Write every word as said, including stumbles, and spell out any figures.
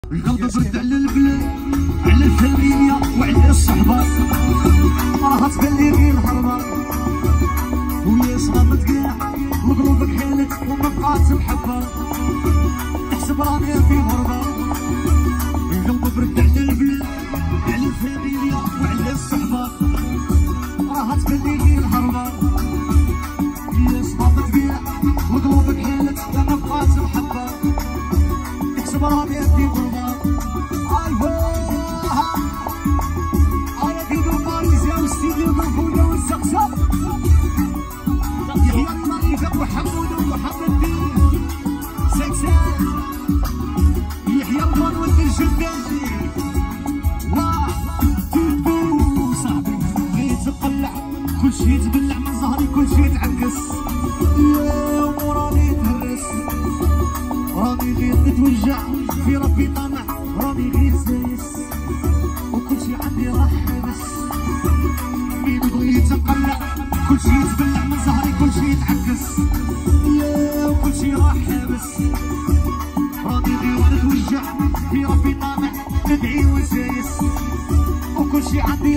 القلب برد على البلاد، على الفاميليا وعلى الصحبات، راها تبان لي غير الهربان، ويا صغامت كاع مقلوبك حالت وما بقات محبة، نحسب راني في غربة. القلب برد على البلاد، على الفاميليا وعلى الصحبات، راها تبان لي غير الهربان، ويا صغامت كاع مقلوبك حالت وما بقات محبة، نحسب راني في غربة. كلشي يتبلع من ظهري، كلشي يتعكس، يا وراني نهرس، راني غير نتوجع في ربي طمع، راني غير سايس، وكلشي عندي راح حابس، مين بغيت نقلع كلشي يتبلع من ظهري، كلشي يتعكس، يا وكلشي راح حابس، راني غير نتوجع في ربي طمع، ندعي وسايس، وكلشي عندي